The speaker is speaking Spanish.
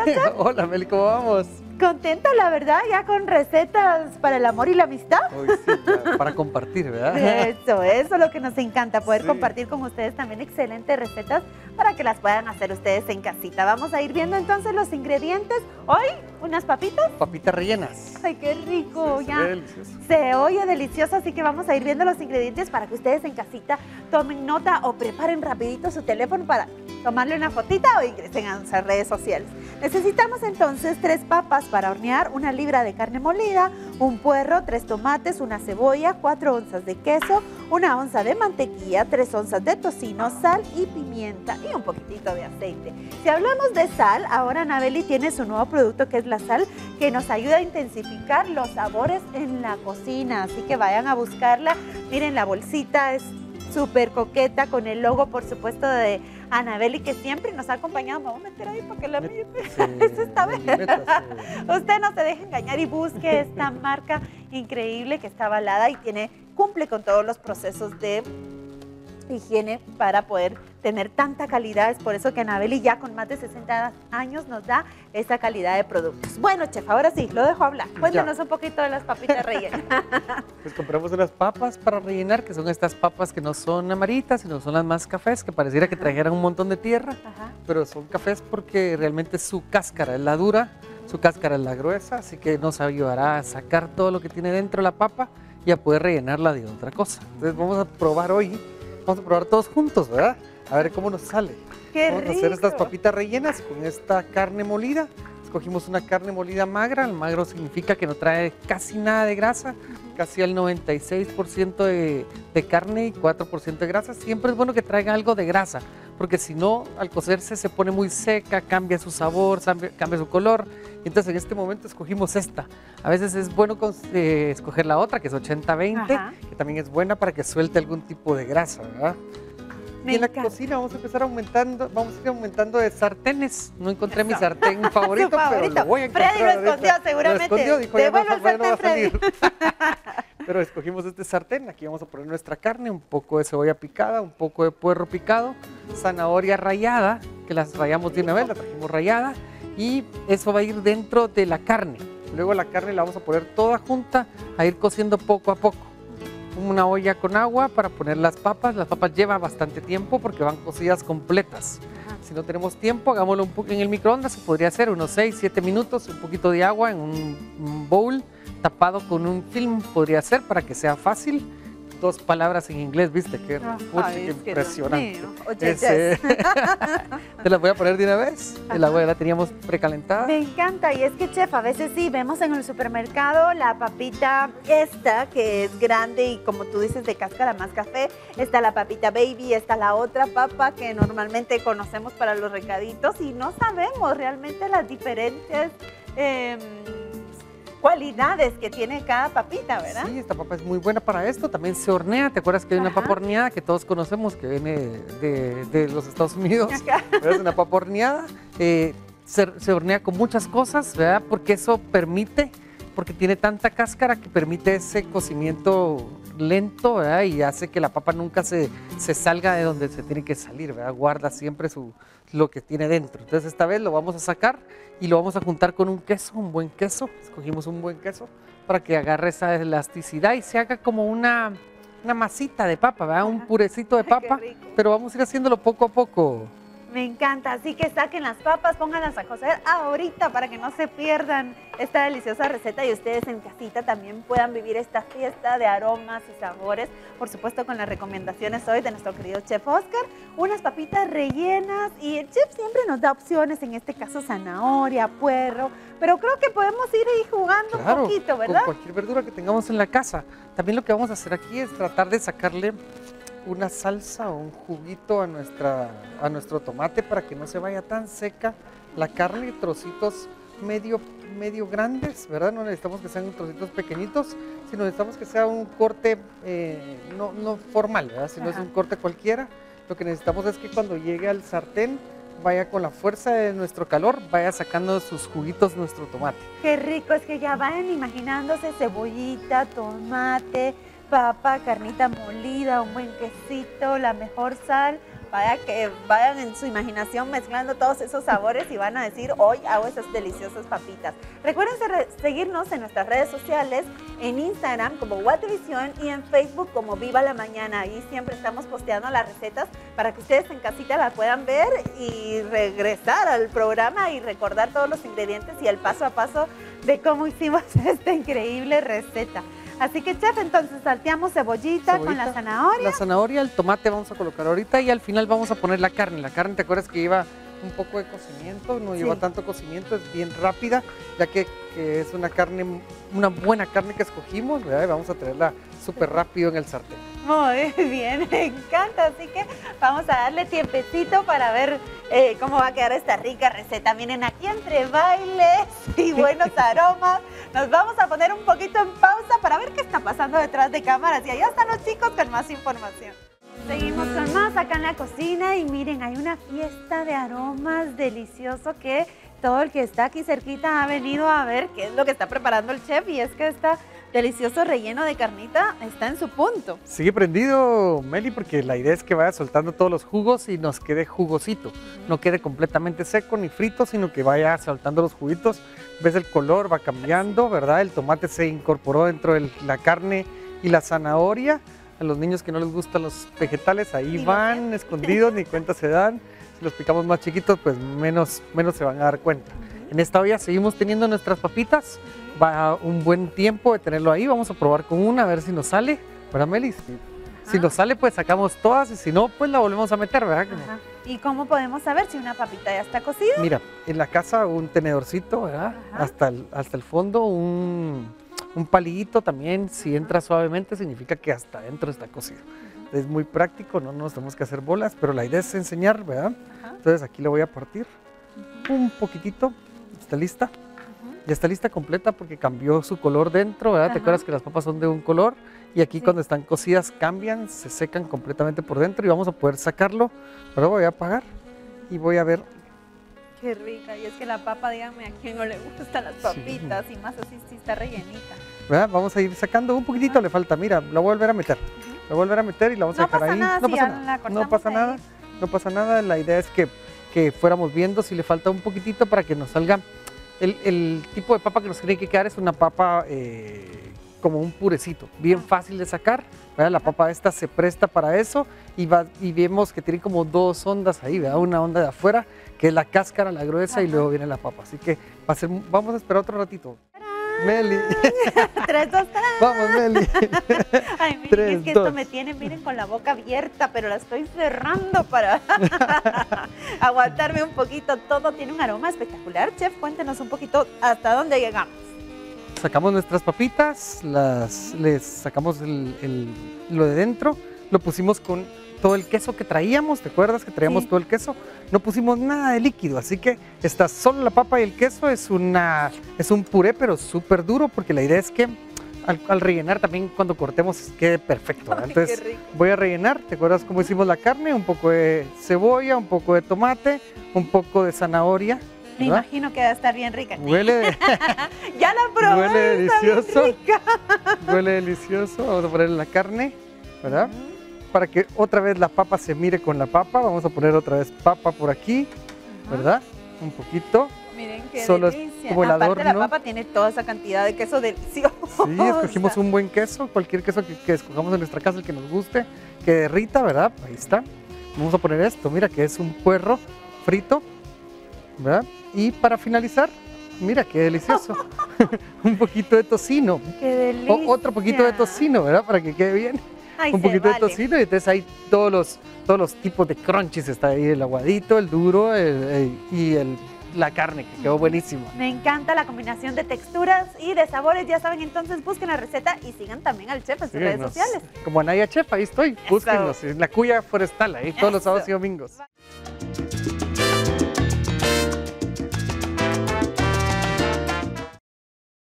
estás, chef? Hola, Meli, ¿cómo vamos? Contenta, la verdad, ya con recetas para el amor y la amistad. Hoy sí, para compartir, ¿verdad? Eso es lo que nos encanta, poder Sí. compartir con ustedes también excelentes recetas para que las puedan hacer ustedes en casita. Vamos a ir viendo entonces los ingredientes. Hoy, unas papitas. Papitas rellenas. ¡Ay, qué rico! Sí, Ya delicioso. se oye delicioso, así que vamos a ir viendo los ingredientes para que ustedes en casita tomen nota o preparen rapidito su teléfono para tomarle una fotita o ingresen a nuestras redes sociales. Necesitamos entonces 3 papas para hornear, 1 libra de carne molida, un puerro, 3 tomates, 1 cebolla, 4 onzas de queso, 1 onza de mantequilla, 3 onzas de tocino, sal y pimienta y un poquitito de aceite. Si hablamos de sal, ahora Anabeli tiene su nuevo producto que es la sal, que nos ayuda a intensificar los sabores en la cocina, así que vayan a buscarla. Miren, la bolsita es súper coqueta con el logo, por supuesto, de Anabeli, que siempre nos ha acompañado. Me voy a meter ahí para que la mire. Eso está bien. Usted no se deje engañar y busque esta marca increíble que está avalada y cumple con todos los procesos de higiene para poder tener tanta calidad. Es por eso que Anabeli ya con más de 60 años nos da esa calidad de productos. Bueno, chef, ahora sí, lo dejo hablar. Cuéntanos un poquito de las papitas rellenas. Pues compramos unas papas para rellenar, que son estas papas que no son amarillitas, sino son las más cafés, que pareciera que trajeran un montón de tierra, pero son cafés porque realmente su cáscara es la dura, su cáscara es la gruesa, así que nos ayudará a sacar todo lo que tiene dentro la papa y a poder rellenarla de otra cosa. Entonces vamos a probar hoy, vamos a probar todos juntos, ¿verdad? A ver cómo nos sale. ¡Qué Vamos rico! a hacer estas papitas rellenas con esta carne molida. Escogimos una carne molida magra. El magro significa que no trae casi nada de grasa, casi el 96% de carne y 4% de grasa. Siempre es bueno que traiga algo de grasa, porque si no, al cocerse se pone muy seca, cambia su sabor, cambia su color. Entonces en este momento escogimos esta. A veces es bueno escoger la otra, que es 80-20, que también es buena para que suelte algún tipo de grasa, ¿verdad? Y en la cocina vamos a empezar aumentando, vamos a ir aumentando de sartenes. No encontré mi sartén favorito, pero lo voy a encontrar. Freddy lo escondió seguramente. Lo escondió, dijo, devuelve el sartén, no va a Freddy. salir. Pero escogimos este sartén, aquí vamos a poner nuestra carne, un poco de cebolla picada, un poco de puerro picado, zanahoria rallada, que las rallamos de una vez, la trajimos rallada, y eso va a ir dentro de la carne. Luego la carne la vamos a poner toda junta, a ir cociendo poco a poco. Una olla con agua para poner las papas llevan bastante tiempo porque van cocidas completas. Si no tenemos tiempo, hagámoslo un poco en el microondas, se podría hacer unos 6-7 minutos, un poquito de agua en un bowl tapado con un film, podría ser para que sea fácil. 2 palabras en inglés, ¿viste? Qué impresionante. Te las voy a poner de una vez. El agua ya la teníamos precalentada. Me encanta, y es que, chef, a veces sí vemos en el supermercado la papita esta, que es grande y como tú dices, de cáscara más café. Está la papita baby, está la otra papa que normalmente conocemos para los recaditos y no sabemos realmente las diferentes cualidades que tiene cada papita, ¿verdad? Sí, esta papa es muy buena para esto. También se hornea. ¿Te acuerdas que hay una papa horneada que todos conocemos que viene de los Estados Unidos? Es una papa horneada. Se hornea con muchas cosas, ¿verdad? Porque eso permite, porque tiene tanta cáscara que permite ese cocimiento lento, ¿verdad? Y hace que la papa nunca se salga de donde se tiene que salir, ¿verdad? Guarda siempre lo que tiene dentro. Entonces esta vez lo vamos a sacar y lo vamos a juntar con un queso, un buen queso. Escogimos un buen queso para que agarre esa elasticidad y se haga como una masita de papa, ¿verdad? Un purecito de papa, pero vamos a ir haciéndolo poco a poco. Me encanta, así que saquen las papas, pónganlas a cocer ahorita para que no se pierdan esta deliciosa receta y ustedes en casita también puedan vivir esta fiesta de aromas y sabores, por supuesto con las recomendaciones hoy de nuestro querido chef Oscar, unas papitas rellenas y el chef siempre nos da opciones, en este caso zanahoria, puerro, pero creo que podemos ir ahí jugando un poquito, ¿verdad? Con cualquier verdura que tengamos en la casa. También lo que vamos a hacer aquí es tratar de sacarle una salsa o un juguito a nuestro tomate para que no se vaya tan seca la carne, trocitos medio grandes, ¿verdad? No necesitamos que sean trocitos pequeñitos, sino necesitamos que sea un corte no formal, ¿verdad? Si no es un corte cualquiera, lo que necesitamos es que cuando llegue al sartén vaya con la fuerza de nuestro calor, vaya sacando sus juguitos nuestro tomate. Qué rico, es que ya vayan imaginándose cebollita, tomate, papa, carnita molida, un buen quesito, la mejor sal, Vaya que vayan en su imaginación mezclando todos esos sabores y van a decir, hoy hago esas deliciosas papitas. Recuerden seguirnos en nuestras redes sociales, en Instagram como Guatevisión y en Facebook como Viva la Mañana. Ahí siempre estamos posteando las recetas para que ustedes en casita la puedan ver y regresar al programa y recordar todos los ingredientes y el paso a paso de cómo hicimos esta increíble receta. Así que, chef, entonces salteamos cebollita con la zanahoria. La zanahoria, el tomate vamos a colocar ahorita y al final vamos a poner la carne. La carne, ¿te acuerdas que lleva un poco de cocimiento? No lleva tanto cocimiento, es bien rápida, ya que es una carne, una buena carne que escogimos, ¿verdad? Y vamos a traerla súper rápido en el sartén. Muy bien, me encanta, así que vamos a darle tiempecito para ver cómo va a quedar esta rica receta. Miren, aquí entre bailes y buenos aromas, nos vamos a poner un poquito en pausa para ver qué está pasando detrás de cámaras. Y allá están los chicos con más información. Seguimos con más acá en la cocina y miren, hay una fiesta de aromas delicioso que todo el que está aquí cerquita ha venido a ver qué es lo que está preparando el chef, y es que está delicioso relleno de carnita está en su punto. Sigue prendido, Meli, porque la idea es que vaya soltando todos los jugos y nos quede jugosito. No quede completamente seco ni frito, sino que vaya soltando los juguitos. Ves el color, va cambiando, ¿verdad? El tomate se incorporó dentro de la carne y la zanahoria. A los niños que no les gustan los vegetales, ahí van escondidos, ni cuenta se dan. Si los picamos más chiquitos, pues menos se van a dar cuenta. En esta olla seguimos teniendo nuestras papitas. Va un buen tiempo de tenerlo ahí. Vamos a probar con una, a ver si nos sale, ¿verdad, Meli? Si nos sale, pues sacamos todas, y si no, pues la volvemos a meter, ¿verdad? ¿Y cómo podemos saber si una papita ya está cocida? Mira, en la casa un tenedorcito, ¿verdad? Hasta el fondo, un palillito también, si entra suavemente, significa que hasta adentro está cocido. Es muy práctico, no nos tenemos que hacer bolas, pero la idea es enseñar, ¿verdad? Entonces aquí le voy a partir un poquitito. ¿Está lista? Ya está lista completa porque cambió su color dentro, ¿verdad? ¿Te acuerdas que las papas son de un color? Y aquí cuando están cocidas cambian, se secan completamente por dentro y vamos a poder sacarlo. Pero voy a apagar y voy a ver. Qué rica, y es que la papa, díganme, a quién no le gustan las papitas, y más así sí está rellenita. ¿Verdad? Vamos a ir sacando un poquitito, le falta, mira, la voy a volver a meter. La voy a volver a meter y la vamos a dejar ahí. No pasa nada, no pasa nada. La idea es que fuéramos viendo si le falta un poquitito para que nos salga. El tipo de papa que nos tiene que quedar es una papa como un purecito, bien fácil de sacar, ¿verdad? La papa esta se presta para eso y vemos que tiene como dos ondas ahí, ¿verdad? Una onda de afuera, que es la cáscara, la gruesa, y luego viene la papa. Así que vamos a esperar otro ratito. Meli. 3, 2, 3. Vamos, Meli. Ay, miren, 3, es que 2. Esto me tiene, miren, con la boca abierta, pero la estoy cerrando para aguantarme un poquito. Todo tiene un aroma espectacular. Chef, cuéntenos un poquito hasta dónde llegamos. Sacamos nuestras papitas, les sacamos lo de dentro, lo pusimos con todo el queso que traíamos. ¿Te acuerdas que traíamos todo el queso? No pusimos nada de líquido, así que está solo la papa y el queso. Es un puré, pero súper duro, porque la idea es que al rellenar también cuando cortemos quede perfecto. Ay, entonces voy a rellenar. ¿Te acuerdas cómo hicimos la carne? Un poco de cebolla, un poco de tomate, un poco de zanahoria. Me imagino que va a estar bien rica. Huele. Ya la probé. Huele delicioso. Huele delicioso. Vamos a ponerle la carne, ¿verdad? Para que otra vez la papa se mire con la papa, vamos a poner otra vez papa por aquí, ¿verdad? Un poquito. Miren qué solo delicia. Como el Aparte, adorno. la papa tiene toda esa cantidad de queso delicioso. Sí, escogimos un buen queso, cualquier queso que escogamos en nuestra casa, el que nos guste, que derrita, ¿verdad? Ahí está. Vamos a poner esto, mira que es un puerro frito, ¿verdad? Y para finalizar, mira qué delicioso. Un poquito de tocino. Qué delicia. Otro poquito de tocino, ¿verdad? Para que quede bien. Ay, un poquito de tocino, y entonces hay todos los tipos de crunchies. Está ahí el aguadito, el duro y la carne, que quedó buenísimo. Me encanta la combinación de texturas y de sabores. Ya saben, entonces busquen la receta y sigan también al chef en sus redes sociales. Como Anaya Chef, ahí estoy. Búsquenos en la Cuya Forestal, ahí todos los sábados y domingos.